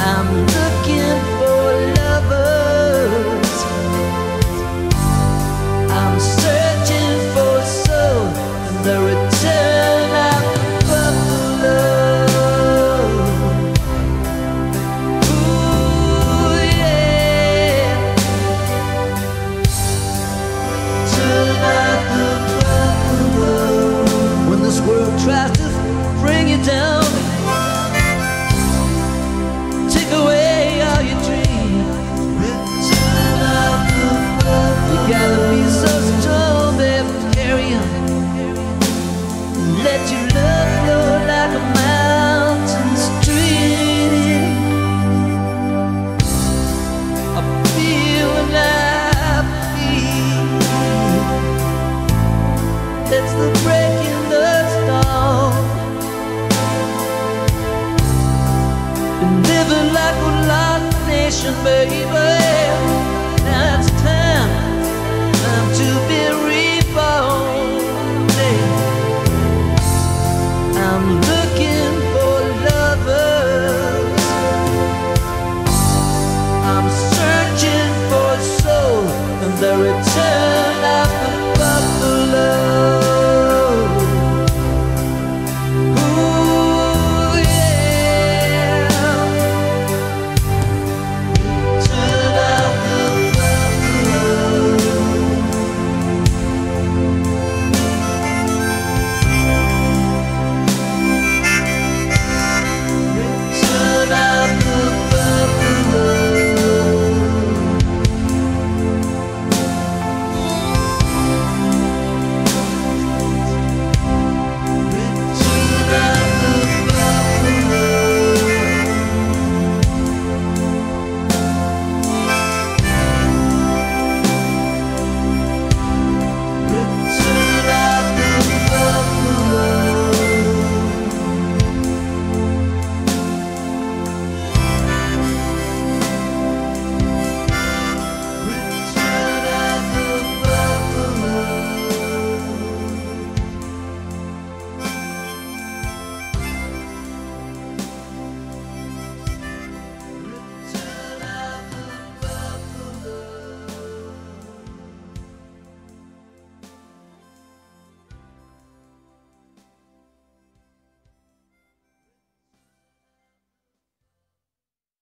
I'm looking for lovers. I'm searching for soul and the return of the buffalo. Ooh, yeah. Turn out the buffalo. When this world tries to bring you down, take away all your dreams, return out the buffalo. You gotta be so strong, babe, carry on. Let your love flow like a mountain stream. I feel when I feel. That's the break in the storm. Been living like a lost nation, baby.